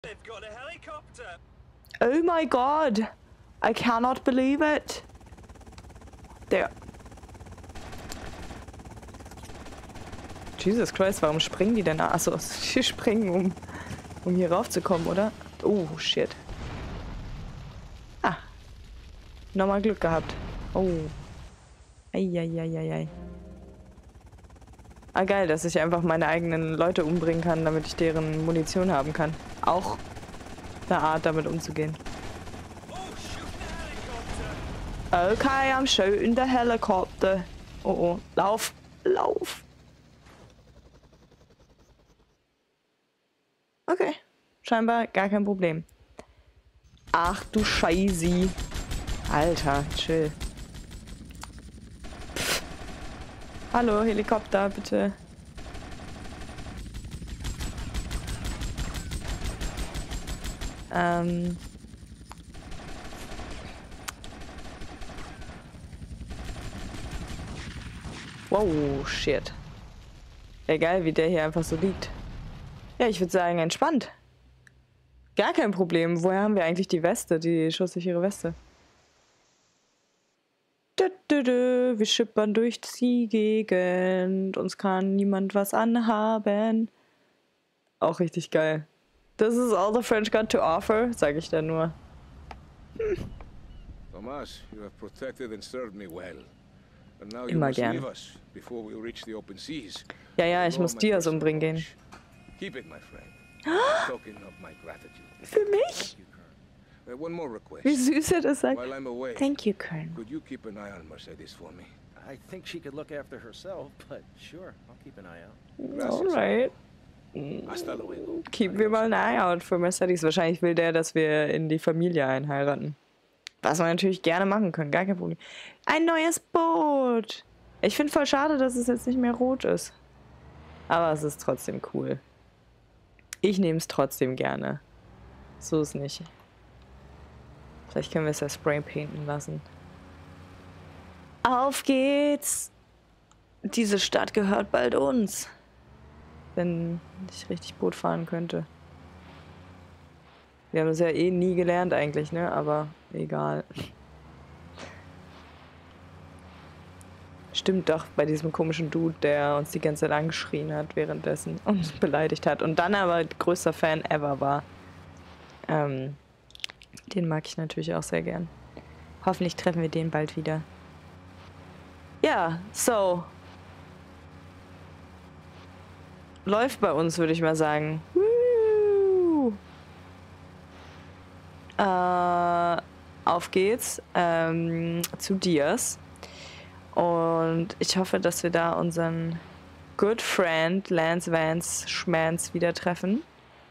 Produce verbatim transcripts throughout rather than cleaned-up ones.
Oh my god! I cannot believe it! Der... Jesus Christ, warum springen die denn? Achso, die springen, um, um hier raufzukommen, oder? Oh, shit. Ah. Nochmal Glück gehabt. Oh. Eieieiei. Ah, geil, dass ich einfach meine eigenen Leute umbringen kann, damit ich deren Munition haben kann. Auch eine Art, damit umzugehen. Okay, I'm shooting the helicopter. Oh, oh. Lauf. Lauf. Okay. Scheinbar gar kein Problem. Ach du Scheiße. Alter, chill. Pff. Hallo, Helikopter, bitte. Ähm. Wow, shit. Egal, wie der hier einfach so liegt. Ja, ich würde sagen, entspannt. Gar kein Problem. Woher haben wir eigentlich die Weste, die schusssichere Weste? Dö, dö, dö. Wir schippern durch die Gegend. Uns kann niemand was anhaben. Auch richtig geil. This is all the French got to offer, sage ich da nur. Hm. Thomas, you have protected and served me well. And now you Immer must gern. leave us before we reach the open seas. Ja, ja, ich muss Diaz umbringen gehen. Keep it, my friend. Token of my gratitude. Für mich? Uh, one more request. Wie süß er das sagt. While I'm away, Thank you, Kern. could you keep an eye on Mercedes for me? I think she could look after herself, but sure, I'll keep an eye out. Alright. Hasta luego. Keep wir mal ein Eye out für Mercedes. Wahrscheinlich will der, dass wir in die Familie einheiraten. Was wir natürlich gerne machen können, gar kein Problem. Ein neues Boot! Ich finde voll schade, dass es jetzt nicht mehr rot ist. Aber es ist trotzdem cool. Ich nehme es trotzdem gerne. So ist nicht. Vielleicht können wir es ja spray painten lassen. Auf geht's! Diese Stadt gehört bald uns. Wenn ich richtig Boot fahren könnte. Wir haben das ja eh nie gelernt eigentlich, ne? Aber egal. Stimmt doch, bei diesem komischen Dude, der uns die ganze Zeit angeschrien hat währenddessen und uns beleidigt hat. Und dann aber größter Fan ever war. Ähm, den mag ich natürlich auch sehr gern. Hoffentlich treffen wir den bald wieder. Ja, so. Läuft bei uns, würde ich mal sagen. Woo! Äh, auf geht's ähm, zu Diaz. Und ich hoffe, dass wir da unseren Good Friend Lance Vance Schmance wieder treffen.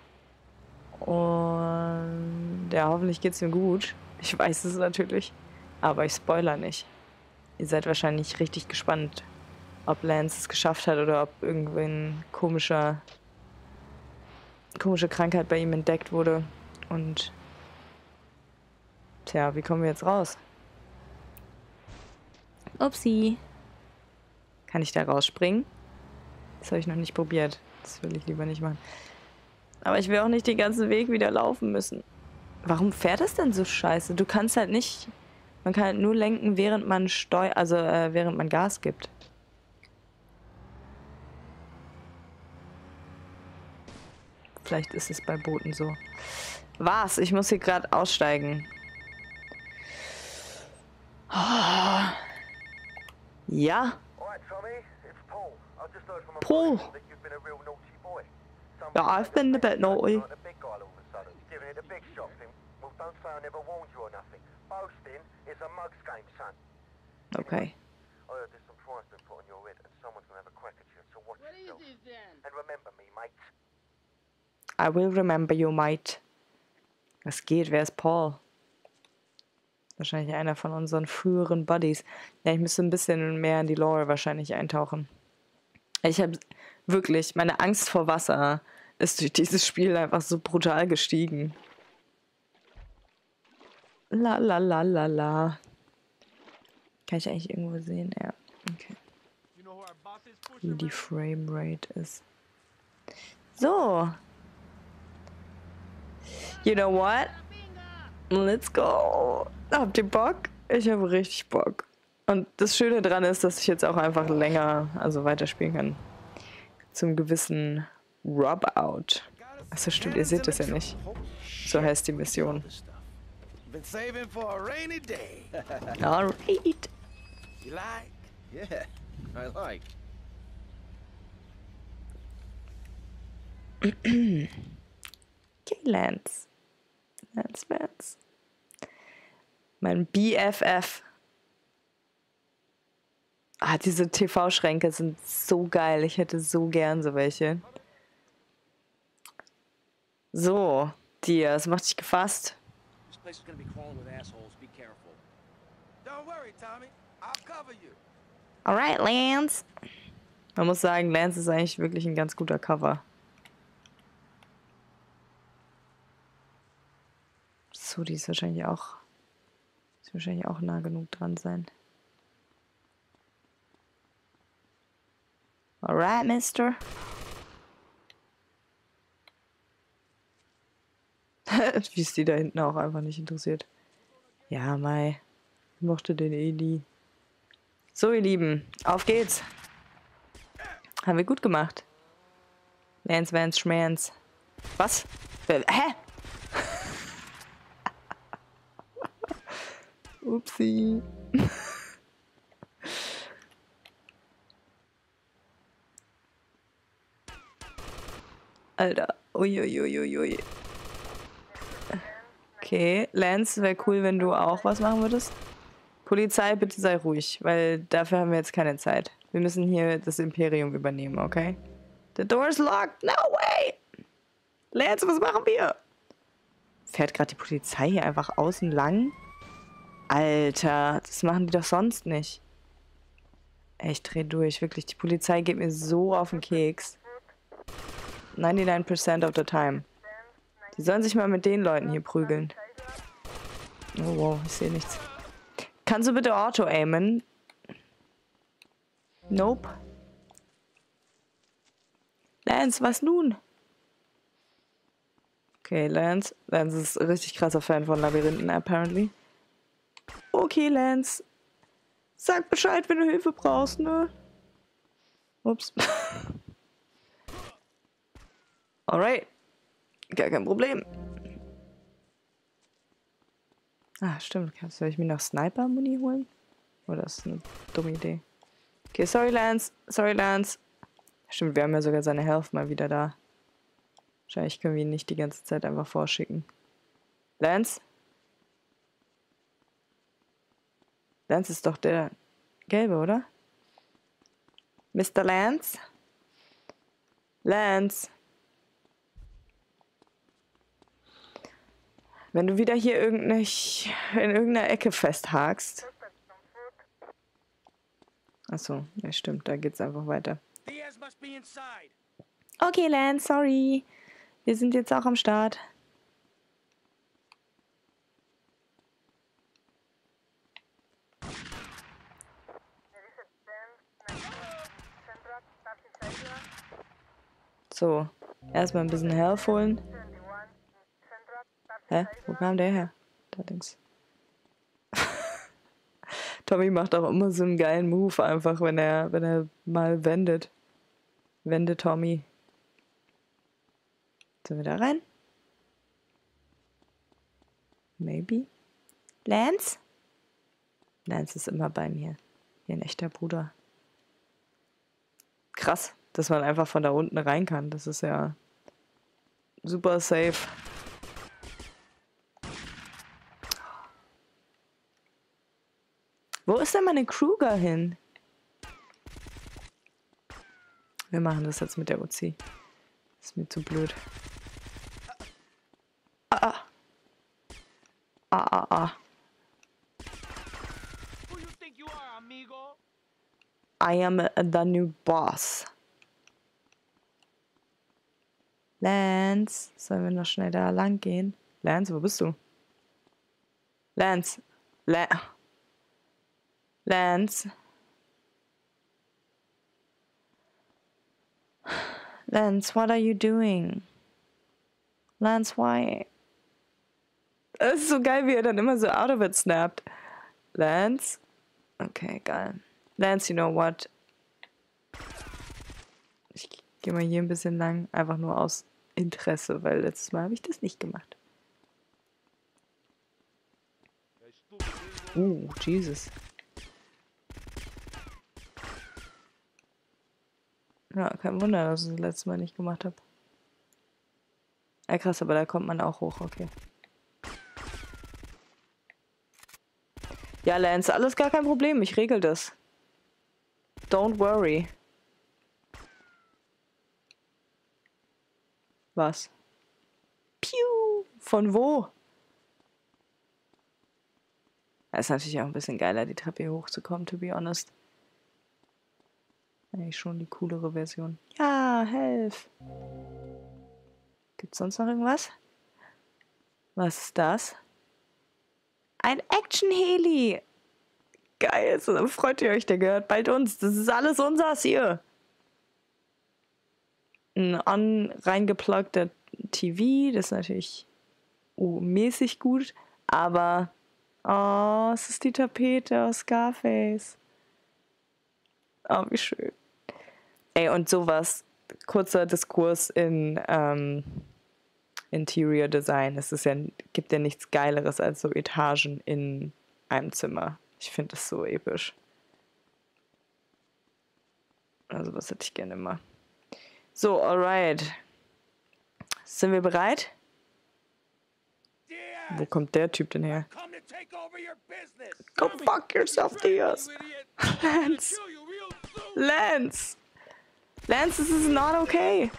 Und ja, hoffentlich geht's ihm gut. Ich weiß es natürlich, aber ich spoiler nicht. Ihr seid wahrscheinlich richtig gespannt, ob Lance es geschafft hat oder ob irgendwie ein komischer, komische Krankheit bei ihm entdeckt wurde. Und tja, wie kommen wir jetzt raus? Upsi. Kann ich da rausspringen? Das habe ich noch nicht probiert. Das will ich lieber nicht machen. Aber ich will auch nicht den ganzen Weg wieder laufen müssen. Warum fährt das denn so scheiße? Du kannst halt nicht... Man kann halt nur lenken, während man Steu... Also, äh, während man Gas gibt. Vielleicht ist es bei Booten so. Was? Ich muss hier gerade aussteigen. Oh. Ja. Paul. Ja, I've been a bit naughty. Okay. I will remember you, mate. Was geht? Wer ist Paul? Wahrscheinlich einer von unseren früheren Buddies. Ja, ich müsste ein bisschen mehr in die Lore wahrscheinlich eintauchen. Ich habe wirklich, meine Angst vor Wasser ist durch dieses Spiel einfach so brutal gestiegen. La la la la la. Kann ich eigentlich irgendwo sehen? Ja, okay. Wie die Framerate ist. So. You know what? Let's go. Habt ihr Bock? Ich habe richtig Bock. Und das Schöne dran ist, dass ich jetzt auch einfach länger, also weiterspielen kann. Zum gewissen Rub-Out. Achso, stimmt, ihr seht das ja nicht. So heißt die Mission. Been saving for a rainy day. Alright. You like? Yeah, I like. Okay, Lance. Lance Vance. Mein B F F. Ah, diese T V-Schränke sind so geil. Ich hätte so gern so welche. So, Diaz, mach dich gefasst. This place is gonna be crawling with assholes. Be careful. Don't worry, Tommy. I'll cover you. Alright, Lance. Man muss sagen, Lance ist eigentlich wirklich ein ganz guter Cover. So, die ist wahrscheinlich auch. Ist wahrscheinlich auch nah genug dran sein. Alright, Mister. Wie es die da hinten auch einfach nicht interessiert. Ja, Mai. Ich mochte den Eli. So, ihr Lieben, auf geht's. Haben wir gut gemacht. Lance Vance Schmance. Was? Hä? Upsi. Alter. Uiuiuiui. Okay, Lance, wäre cool, wenn du auch was machen würdest. Polizei, bitte sei ruhig, weil dafür haben wir jetzt keine Zeit. Wir müssen hier das Imperium übernehmen, okay? The door is locked. No way! Lance, was machen wir? Fährt gerade die Polizei hier einfach außen lang? Alter, das machen die doch sonst nicht. Ey, ich dreh durch, wirklich. Die Polizei geht mir so auf den Keks. neunundneunzig Prozent of the time. Die sollen sich mal mit den Leuten hier prügeln. Oh wow, ich sehe nichts. Kannst du bitte Auto-aimen? Nope. Lance, was nun? Okay, Lance. Lance ist ein richtig krasser Fan von Labyrinthen, apparently. Okay, Lance. Sag Bescheid, wenn du Hilfe brauchst, ne? Ups. Alright. Gar kein Problem. Ah, stimmt. Soll ich mir noch Sniper-Muni holen? Oder ist das eine dumme Idee? Okay, sorry, Lance. Sorry, Lance. Stimmt, wir haben ja sogar seine Health mal wieder da. Wahrscheinlich können wir ihn nicht die ganze Zeit einfach vorschicken. Lance? Lance ist doch der Gelbe, oder? Mister Lance? Lance? Wenn du wieder hier irgendeine, in irgendeiner Ecke festhakst. Achso, ja stimmt, da geht's einfach weiter. Okay, Lance, sorry. Wir sind jetzt auch am Start. So, erstmal ein bisschen Health holen. Hä? Wo kam der her? Da links. Tommy macht auch immer so einen geilen Move, einfach, wenn er, wenn er mal wendet. Wende Tommy. Sollen wir da rein? Maybe? Lance? Lance ist immer bei mir. Wie ein echter Bruder. Krass, dass man einfach von da unten rein kann. Das ist ja super safe. Wo ist denn meine Kruger hin? Wir machen das jetzt mit der Uzi. Ist mir zu blöd. Ah, ah. Ah, ah, ah. I am the new boss. Lance, sollen wir noch schnell da lang gehen? Lance, wo bist du? Lance. La Lance. Lance, what are you doing? Lance, why? Das ist so geil, wie er dann immer so out of it snappt. Lance? Okay, geil. Lance, you know what? Ich gehe mal hier ein bisschen lang, einfach nur aus Interesse, weil letztes Mal habe ich das nicht gemacht. Uh, Jesus. Ja, kein Wunder, dass ich das letzte Mal nicht gemacht habe. Ja, krass, aber da kommt man auch hoch, okay. Ja, Lance, alles gar kein Problem, ich regel das. Don't worry. Was? Piu! Von wo? Das ist natürlich auch ein bisschen geiler, die Treppe hier hochzukommen, to be honest. Eigentlich schon die coolere Version. Ja, helf! Gibt's sonst noch irgendwas? Was ist das? Ein Action-Heli! Geil, so, dann freut ihr euch, der gehört bald uns. Das ist alles unseres hier. Ein on reingepluggter T V, das ist natürlich oh, mäßig gut, aber oh, es ist die Tapete aus Scarface. Oh, wie schön. Ey, und sowas, kurzer Diskurs in ähm, Interior Design. Es ist ja, gibt ja nichts Geileres als so Etagen in einem Zimmer. Ich finde das so episch. Also, was hätte ich gerne immer. So, alright. Sind wir bereit? Wo kommt der Typ denn her? Go fuck yourself, Diaz. Lance. Lance. Lance, this is not okay.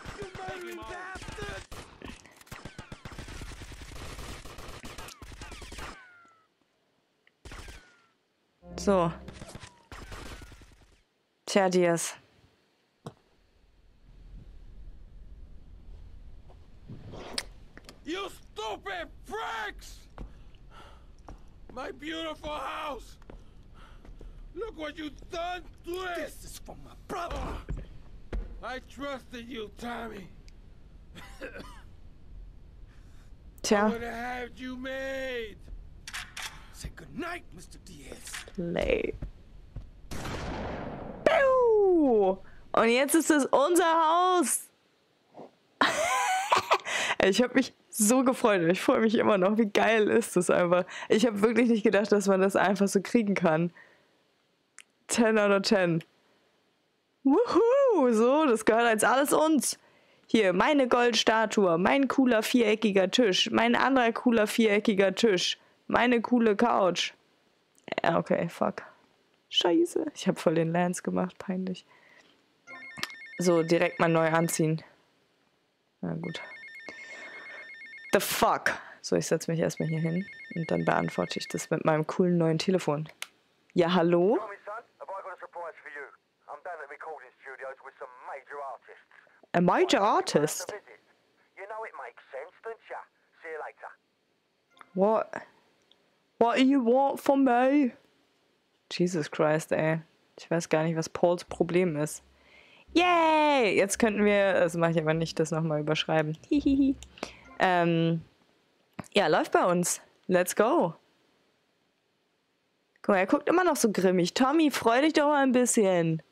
So. Tja, Diaz. You stupid pricks! My beautiful house! Look what you've done to it! This is for my brother! I trusted you, Tommy. I Tja. would have had you made. Say goodnight, Mister Diaz. Play. Piu! Und jetzt ist es unser Haus. Ich habe mich so gefreut. Ich freue mich immer noch. Wie geil ist das einfach. Ich habe wirklich nicht gedacht, dass man das einfach so kriegen kann. ten out of ten. Wuhu! So, das gehört als alles uns. Hier, meine Goldstatue, mein cooler viereckiger Tisch, mein anderer cooler viereckiger Tisch, meine coole Couch. Ja, okay, fuck. Scheiße. Ich habe voll den Lance gemacht, peinlich. So, direkt mal neu anziehen. Na gut. The fuck? So, ich setze mich erstmal hier hin und dann beantworte ich das mit meinem coolen neuen Telefon. Ja, hallo? A major artist? What? What do you want from me? Jesus Christ, ey. Ich weiß gar nicht, was Pauls Problem ist. Yay! Jetzt könnten wir, das mache ich aber nicht, das nochmal überschreiben. Hihihi. ähm, ja, läuft bei uns. Let's go. Guck mal, er guckt immer noch so grimmig. Tommy, freu dich doch mal ein bisschen.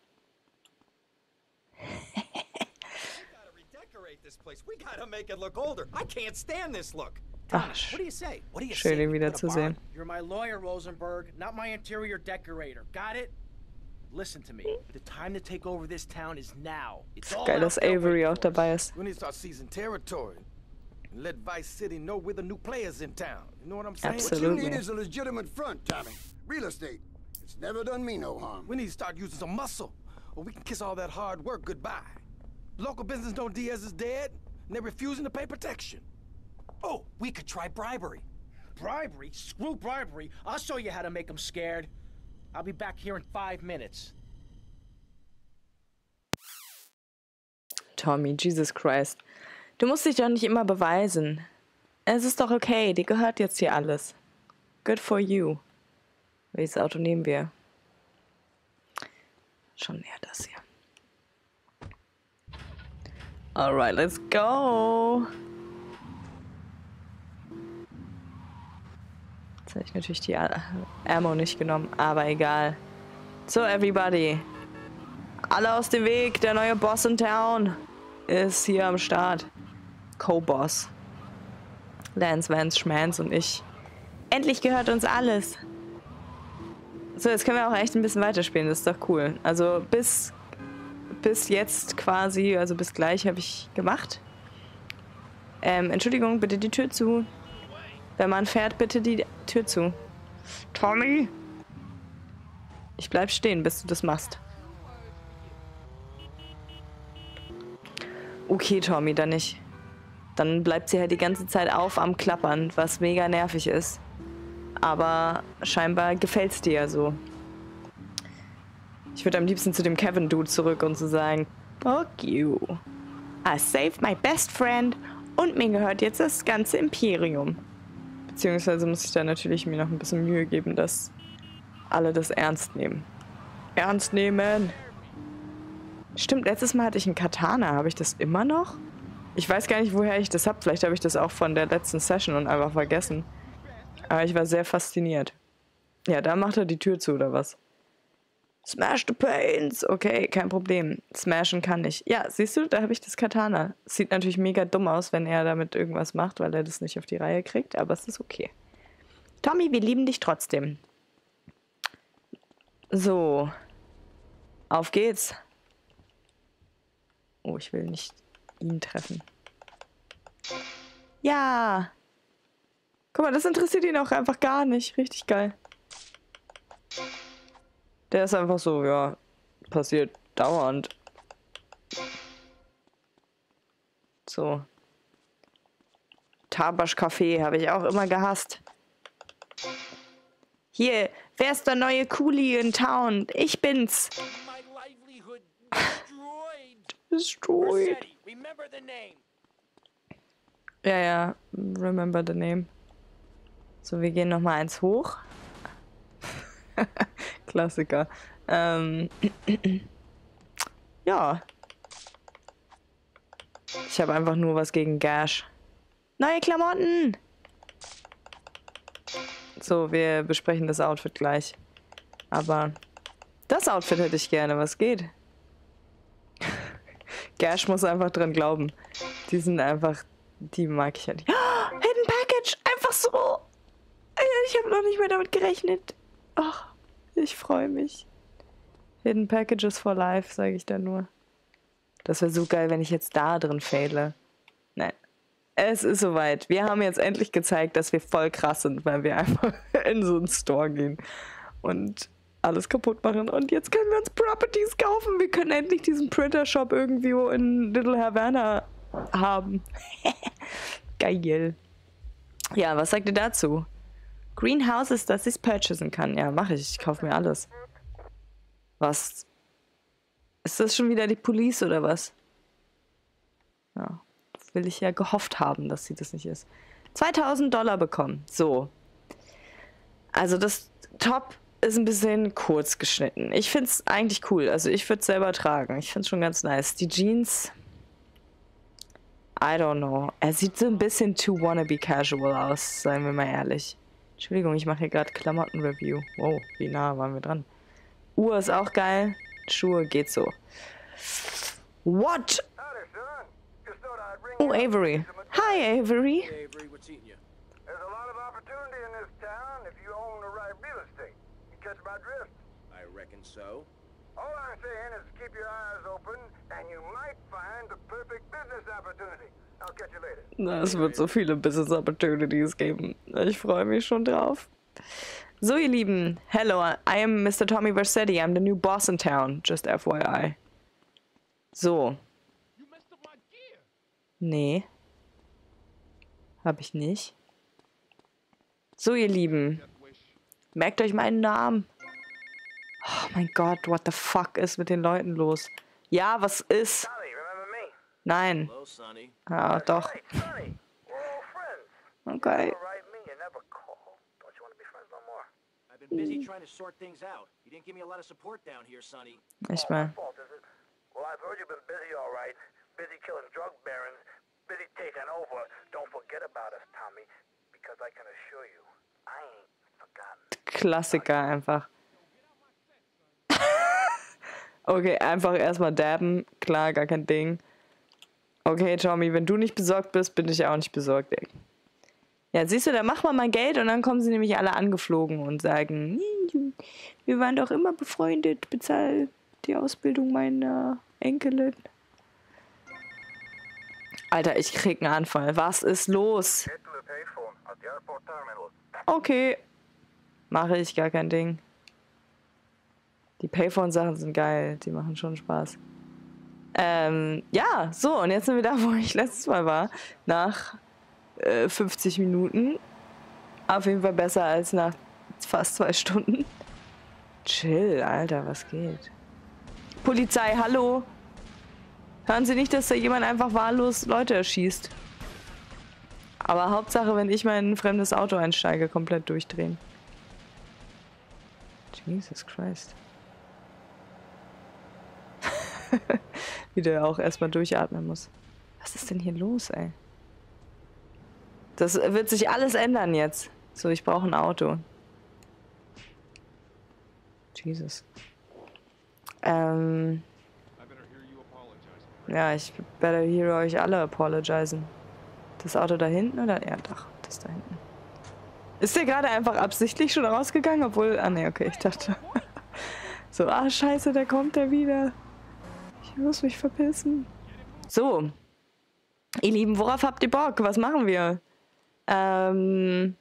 Ach, schön, ihn wiederzusehen. You're my lawyer, Rosenberg, not my interior decorator. Got it? Listen to me. The time to take over this town is now. It's all Geil, dass Avery auch dabei ist. We need to start seizing territory and let Vice City know we're the new players in town. You know what I'm saying? Absolutely. What you need is a legitimate front, Tommy. Real estate. It's never done me no harm. We need to start using some muscle, or we can kiss all that hard work goodbye. Local business know Diaz is dead, and they're refusing to pay protection. Oh, we could try bribery. Bribery? Screw bribery. I'll show you how to make them scared. I'll be back here in five minutes. Tommy, Jesus Christ. Du musst dich doch nicht immer beweisen. Es ist doch okay, dir gehört jetzt hier alles. Good for you. Welches Auto nehmen wir? Schon näher das hier. Alright, let's go. Jetzt habe ich natürlich die Ammo nicht genommen, aber egal. So, everybody. Alle aus dem Weg, der neue Boss in Town ist hier am Start. Co-Boss. Lance, Vance, Schmance und ich. Endlich gehört uns alles. So, jetzt können wir auch echt ein bisschen weiterspielen, das ist doch cool. Also bis, bis jetzt quasi, also bis gleich habe ich gemacht. Ähm, Entschuldigung, bitte die Tür zu. Wenn man fährt, bitte die Tür zu. Tommy? Ich bleib stehen, bis du das machst. Okay, Tommy, dann nicht. Dann bleibt sie halt die ganze Zeit auf am Klappern, was mega nervig ist. Aber scheinbar gefällt's dir ja so. Ich würde am liebsten zu dem Kevin-Dude zurück und zu sagen, fuck you. I saved my best friend und mir gehört jetzt das ganze Imperium. Beziehungsweise muss ich da natürlich mir noch ein bisschen Mühe geben, dass alle das ernst nehmen. Ernst nehmen! Stimmt, letztes Mal hatte ich einen Katana. Habe ich das immer noch? Ich weiß gar nicht, woher ich das habe. Vielleicht habe ich das auch von der letzten Session und einfach vergessen. Aber ich war sehr fasziniert. Ja, da macht er die Tür zu, oder was? Smash the panes! Okay, kein Problem. Smashen kann ich. Ja, siehst du, da habe ich das Katana. Sieht natürlich mega dumm aus, wenn er damit irgendwas macht, weil er das nicht auf die Reihe kriegt, aber es ist okay. Tommy, wir lieben dich trotzdem. So. Auf geht's. Oh, ich will nicht ihn treffen. Ja! Guck mal, das interessiert ihn auch einfach gar nicht. Richtig geil. Der ist einfach so, ja, passiert dauernd. So. Tabasch-Café habe ich auch immer gehasst. Hier, wer ist der neue Coolie in Town? Ich bin's. Destroyed. Ja, ja, remember the name. So, wir gehen nochmal eins hoch. Klassiker. Ähm. Ja. Ich habe einfach nur was gegen Gash. Neue Klamotten! So, wir besprechen das Outfit gleich. Aber das Outfit hätte ich gerne. Was geht? Gash muss einfach dran glauben. Die sind einfach... Die mag ich ja nicht. Oh, Hidden Package! Einfach so! Ich habe noch nicht mehr damit gerechnet. Ach, ich freue mich. Hidden Packages for life, sage ich da nur. Das wäre so geil, wenn ich jetzt da drin faile. Nein. Es ist soweit. Wir haben jetzt endlich gezeigt, dass wir voll krass sind, weil wir einfach in so einen Store gehen und alles kaputt machen. Und jetzt können wir uns Properties kaufen. Wir können endlich diesen Printer-Shop irgendwo in Little Havana haben. Geil. Ja, was sagt ihr dazu? Greenhouses, dass ich es purchasen kann. Ja, mache ich. Ich kaufe mir alles. Was? Ist das schon wieder die Police oder was? Ja, das will ich ja gehofft haben, dass sie das nicht ist. zweitausend Dollar bekommen. So. Also das Top ist ein bisschen kurz geschnitten. Ich finde es eigentlich cool. Also ich würde es selber tragen. Ich finde es schon ganz nice. Die Jeans... I don't know. Er sieht so ein bisschen too wannabe casual aus, seien wir mal ehrlich. Entschuldigung, ich mache hier gerade Klamotten-Review. Wow, wie nah waren wir dran. Uhr ist auch geil. Schuhe geht so. What? Oh, Avery. Hi, Avery. Hey, Avery, what's eating you? There's a lot of opportunity in this town if you own the right real estate. You catch my drift? I reckon so. All I'm saying is keep your eyes open and you might find the perfect business opportunity. I'll catch you later. Na, es wird so viele Business Opportunities geben. Ich freue mich schon drauf. So, ihr Lieben. Hello, I am Mister Tommy Vercetti. I'm the new boss in town. Just F Y I. So. Nee. Hab ich nicht. So, ihr Lieben. Merkt euch meinen Namen. Oh mein Gott, what the fuck ist mit den Leuten los? Ja, was ist? Sonny, remember me? Nein. Hello, Sonny. Ja, doch. Hey, Sonny, we're all friends. Okay. Never write me, you never call. Don't you want to be friends no more? I've been busy trying to sort things out. You didn't give me a lot of support down here, Sonny. Nicht Oh, mal. my fault, is it? Well, I've heard you've been busy, all right. Busy killing drug barons, busy taking over. Don't forget about us, Tommy, because I can assure you, Klassiker einfach. Okay, einfach erstmal dabben. Klar, gar kein Ding. Okay, Tommy, wenn du nicht besorgt bist, bin ich auch nicht besorgt, ey. Ja, siehst du, dann mach mal mein Geld und dann kommen sie nämlich alle angeflogen und sagen, wir waren doch immer befreundet, bezahl die Ausbildung meiner Enkelin. Alter, ich krieg einen Anfall. Was ist los? Okay. Mache ich, gar kein Ding. Die Payphone-Sachen sind geil. Die machen schon Spaß. Ähm, ja, so. Und jetzt sind wir da, wo ich letztes Mal war. Nach äh, fünfzig Minuten. Auf jeden Fall besser als nach fast zwei Stunden. Chill, Alter, was geht? Polizei, hallo? Hören Sie nicht, dass da jemand einfach wahllos Leute erschießt? Aber Hauptsache, wenn ich mal in ein fremdes Auto einsteige, komplett durchdrehen. Jesus Christ. Wie der auch erstmal durchatmen muss. Was ist denn hier los, ey? Das wird sich alles ändern jetzt. So, ich brauche ein Auto. Jesus. Ähm... Ja, ich better hear euch alle apologisen. Das Auto da hinten oder? Ja, doch, das da hinten. Ist der gerade einfach absichtlich schon rausgegangen? Obwohl. Ah, ne, okay, ich dachte. So, ah, scheiße, da kommt er wieder. Ich muss mich verpissen. So. Ihr Lieben, worauf habt ihr Bock? Was machen wir? Ähm.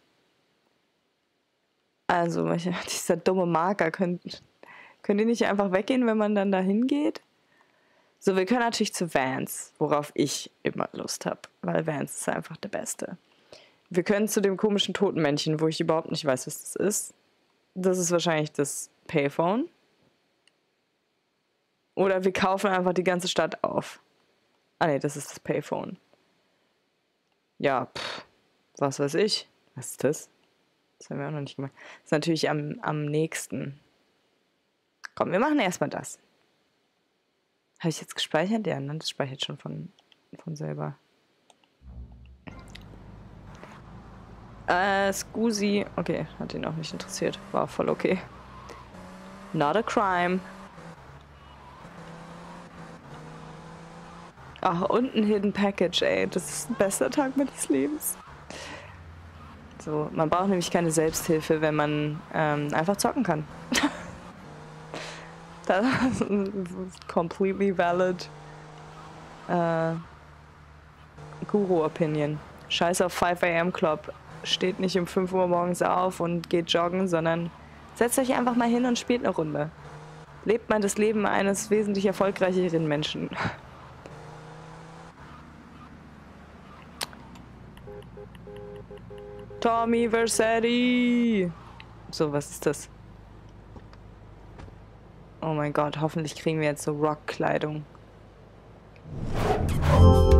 Also, dieser dumme Marker. Könnt, könnt ihr nicht einfach weggehen, wenn man dann da hingeht? So, wir können natürlich zu Vans, worauf ich immer Lust habe, weil Vans ist einfach der Beste. Wir können zu dem komischen Totenmännchen, wo ich überhaupt nicht weiß, was das ist. Das ist wahrscheinlich das Payphone. Oder wir kaufen einfach die ganze Stadt auf. Ah ne, das ist das Payphone. Ja, pff, was weiß ich. Was ist das? Das haben wir auch noch nicht gemacht. Das ist natürlich am, am nächsten. Komm, wir machen erstmal das. Habe ich jetzt gespeichert? Ja, ne? Das speichert schon von, von selber. Äh, Scusi. Okay, hat ihn auch nicht interessiert. War voll okay. Not a crime. Ach, und ein Hidden Package, ey. Das ist ein bester Tag meines Lebens. So, man braucht nämlich keine Selbsthilfe, wenn man ähm, einfach zocken kann. Das ist completely valid. Äh, Guru-Opinion. Scheiß auf five a m Club. Steht nicht um fünf Uhr morgens auf und geht joggen, sondern setzt euch einfach mal hin und spielt eine Runde. Lebt man das Leben eines wesentlich erfolgreicheren Menschen. Tommy Vercetti! So, was ist das? Oh mein Gott, hoffentlich kriegen wir jetzt so Rock-Kleidung.